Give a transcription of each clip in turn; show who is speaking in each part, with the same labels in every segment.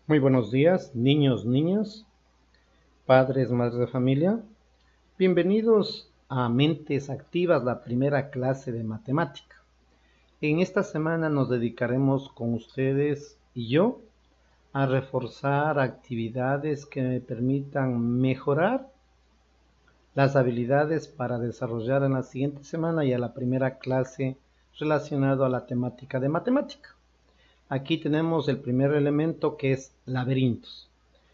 Speaker 1: Muy buenos días, niños, niñas, padres, madres de familia. Bienvenidos a Mentes Activas, la primera clase de matemática. En esta semana nos dedicaremos con ustedes y yo a reforzar actividades que me permitan mejorar las habilidades para desarrollar en la siguiente semana y a la primera clase relacionado a la temática de matemática. Aquí tenemos el primer elemento que es laberintos.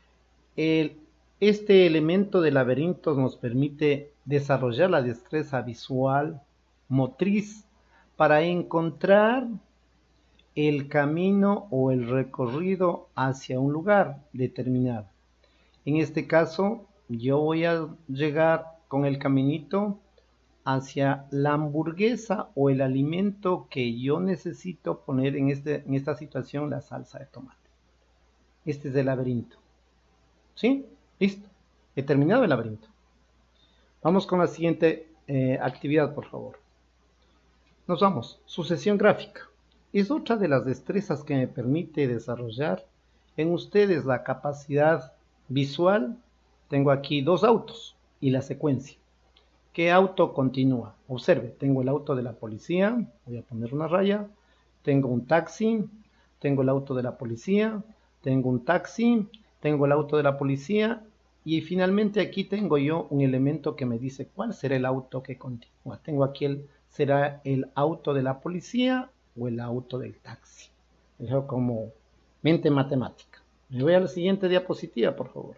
Speaker 1: Este elemento de laberintos nos permite desarrollar la destreza visual, motriz, para encontrar el camino o el recorrido hacia un lugar determinado. En este caso, yo voy a llegar con el caminito hacia la hamburguesa o el alimento que yo necesito poner en esta situación, la salsa de tomate. Este es el laberinto. ¿Sí? Listo. He terminado el laberinto. Vamos con la siguiente actividad, por favor. Nos vamos. Sucesión gráfica. Es otra de las destrezas que me permite desarrollar en ustedes la capacidad visual. Tengo aquí dos autos y la secuencia. ¿Qué auto continúa? Observe, tengo el auto de la policía, voy a poner una raya, tengo un taxi, tengo el auto de la policía, tengo un taxi, tengo el auto de la policía y finalmente aquí tengo yo un elemento que me dice cuál será el auto que continúa. Tengo aquí será el auto de la policía o el auto del taxi. Dejo como mente matemática. Me voy a la siguiente diapositiva, por favor.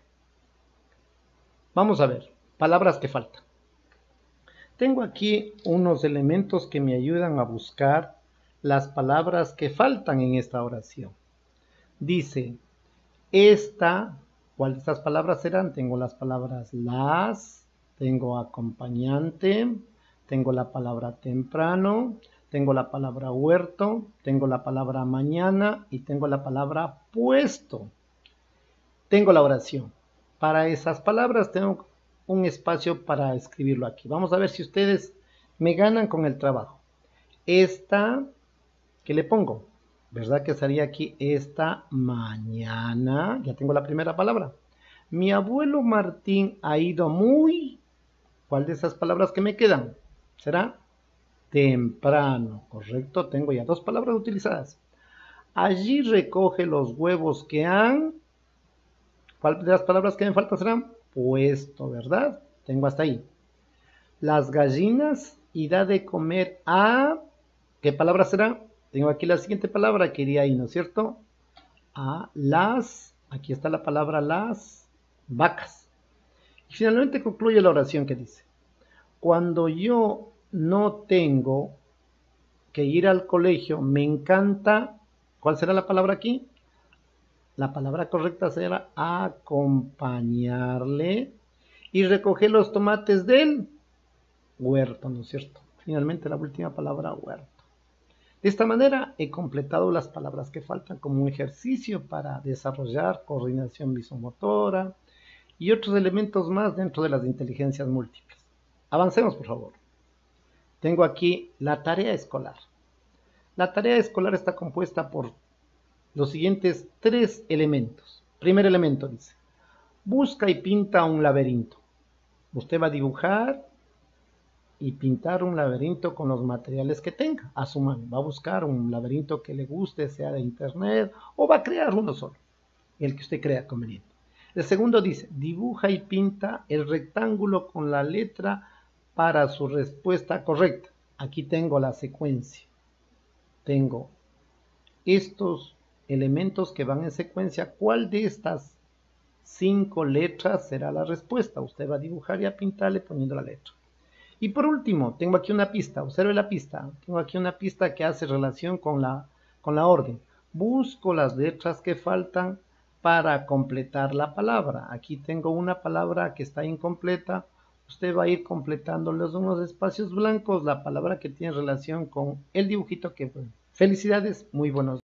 Speaker 1: Vamos a ver, palabras que faltan. Tengo aquí unos elementos que me ayudan a buscar las palabras que faltan en esta oración. Dice, ¿cuál de estas palabras serán? Tengo las palabras las, tengo acompañante, tengo la palabra temprano, tengo la palabra huerto, tengo la palabra mañana y tengo la palabra puesto. Tengo la oración. Para esas palabras tengo un espacio para escribirlo aquí. Vamos a ver si ustedes me ganan con el trabajo. Esta, ¿qué le pongo? ¿Verdad que estaría aquí esta mañana? Ya tengo la primera palabra. Mi abuelo Martín ha ido muy... ¿Cuál de esas palabras que me quedan? Será temprano, ¿correcto? Tengo ya dos palabras utilizadas. Allí recoge los huevos que han... ¿Cuál de las palabras que me faltan serán? Puesto, ¿verdad? Tengo hasta ahí. Las gallinas y da de comer a... ¿Qué palabra será? Tengo aquí la siguiente palabra que iría ahí, ¿no es cierto? A las... Aquí está la palabra las vacas. Y finalmente concluye la oración que dice, cuando yo no tengo que ir al colegio, me encanta... ¿Cuál será la palabra aquí? La palabra correcta será acompañarle y recoger los tomates del huerto, ¿no es cierto? Finalmente la última palabra, huerto. De esta manera he completado las palabras que faltan como un ejercicio para desarrollar coordinación visomotora y otros elementos más dentro de las inteligencias múltiples. Avancemos, por favor. Tengo aquí la tarea escolar. La tarea escolar está compuesta por los siguientes tres elementos. Primer elemento dice, busca y pinta un laberinto. Usted va a dibujar y pintar un laberinto con los materiales que tenga a su mano. Va a buscar un laberinto que le guste, sea de internet, o va a crear uno solo, el que usted crea conveniente. El segundo dice, dibuja y pinta el rectángulo con la letra para su respuesta correcta. Aquí tengo la secuencia. Tengo estos elementos que van en secuencia. ¿Cuál de estas 5 letras será la respuesta? Usted va a dibujar y a pintarle poniendo la letra. Y por último, tengo aquí una pista. Observe la pista. Tengo aquí una pista que hace relación con la orden. Busco las letras que faltan para completar la palabra. Aquí tengo una palabra que está incompleta. Usted va a ir completando unos espacios blancos, la palabra que tiene relación con el dibujito que fue. Felicidades, muy buenos días.